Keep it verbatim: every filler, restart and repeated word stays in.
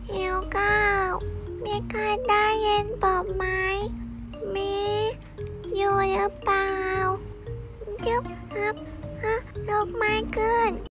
หิวข้าวมีใครได้ยินผมไหมมีอยู่หรือเปล่าจุ๊บฮับฮะยกไม้ขึ้น